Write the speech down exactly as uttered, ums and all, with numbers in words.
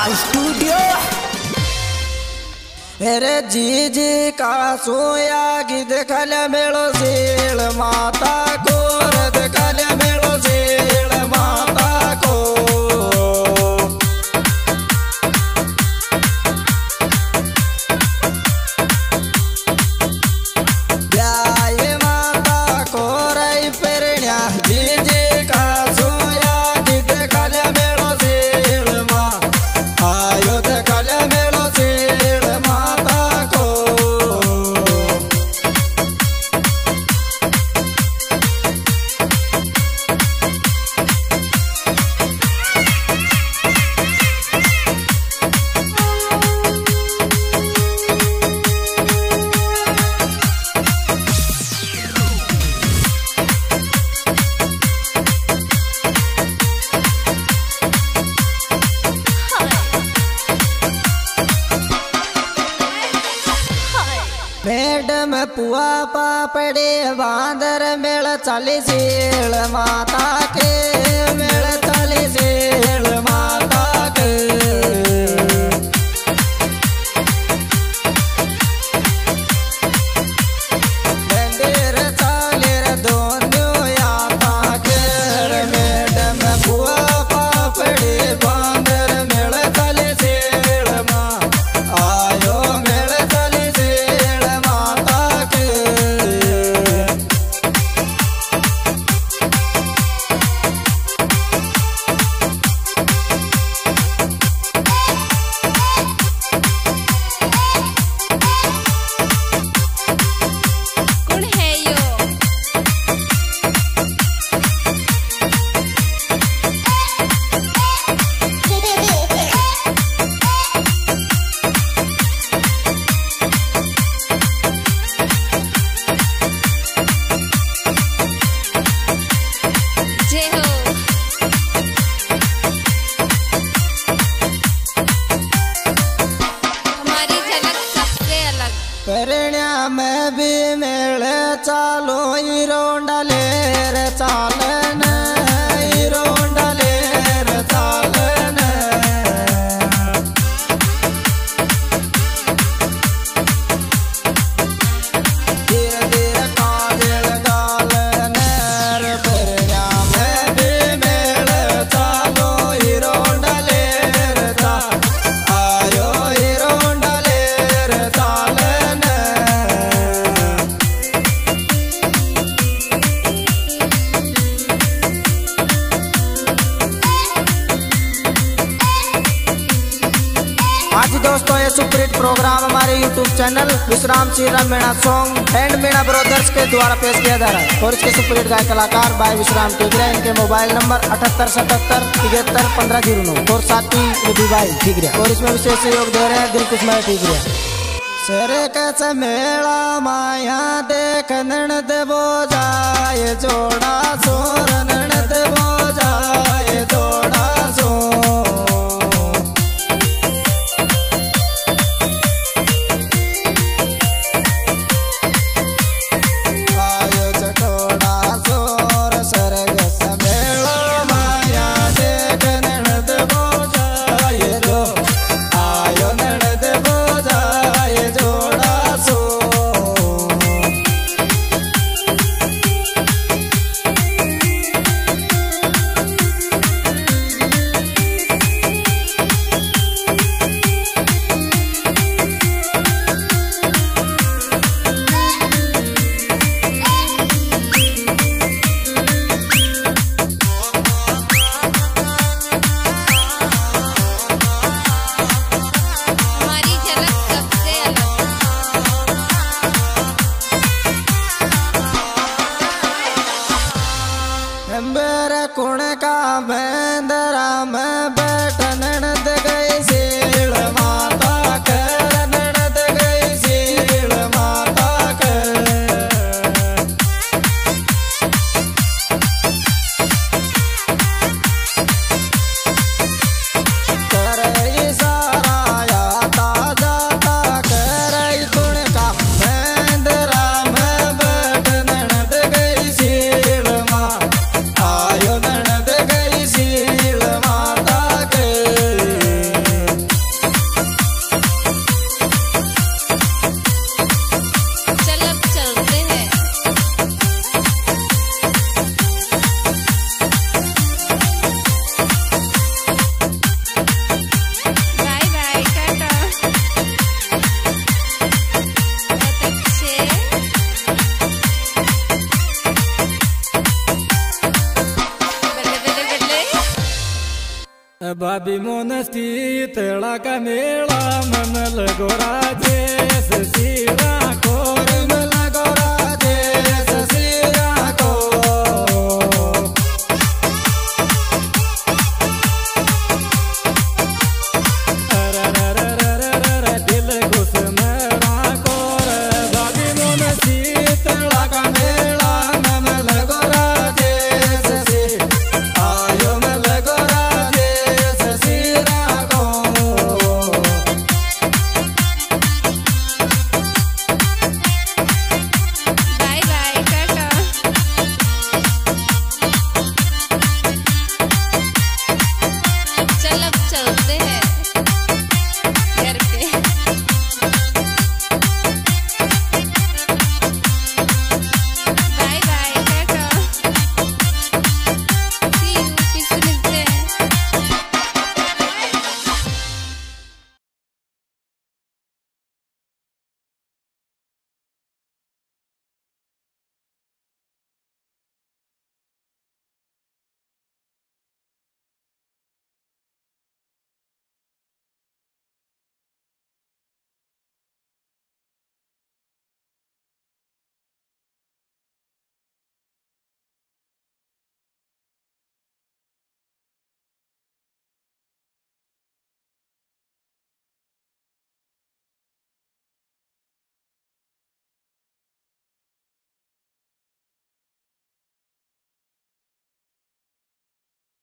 Studio. अरे जी जी का सोया गिद खल मेलो सेल माता को रद खल मेलो सेल माता को ब्याय माता को रई परण्या जी जी का सोया गिद खल मेलो सेल मा आयो द खल मेलो सेल माता को मैडम पुआ पापड़े बांदर मेल चली सेल माता के मेल चली सेल माता के मंदिर चालेर दोनों याता के मैडम पुआ पापड़े बांदर मेल चली सेल माँ आयो मेल चली सेल माता के कौन है यो? जय हो। हमारी झलक सबसे अलग। परण्या में भी मेल चालो इरोंडलेर चालन इरोंडलेर चालन धीरे धीरे काजल गालन परण्या में भी मेल चालो इरोंडलेर चा आयो इरोंडलेर चालन आज दोस्तों ये सुपरहिट प्रोग्राम हमारे YouTube channel Vishram Shri Ram Meena song and Meena brothers के द्वारा पेश किया जा रहा है और इसके सुपरहिट गायक कलाकार भाई विश्राम टिगरिया। इनके मोबाइल नंबर अठहत्तर सतहत्तर तिहत्तर पंद्रह जीरो नौ और साथी विधि भाई टिगरिया और इसमें विशेष सहयोग दे रहे हैं दिलकुश भाई टिगरिया। सर कस मेला माया देख ननद बो जाए जोड़ा सोर ननद बो जाए जोड़ा सो आयो चटोड़ा सोर सरग समेलो माया देख ननद बो जाए जो आयो ननद बो जाए जोड़ा सो हमारी झलक सबसे अलग। अंबर कुण का बंदरा में बैठ ननद गई सील माता कर ननद गई सील माता कर करई सारा या ताजा ता करई कुण का बंदरा में बैठ ननद गई सील माँ आयो ननद गई सील माता बाबी मोनस्ती तेड़ा का मेला मन लगोरा जे ससीरा